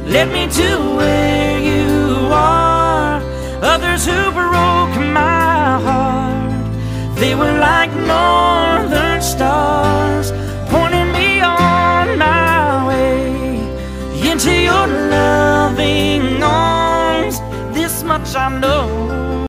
led me to where you are. Others who broke my heart, they were like northern stars, pointing me on my way into your loving arms. This much I know,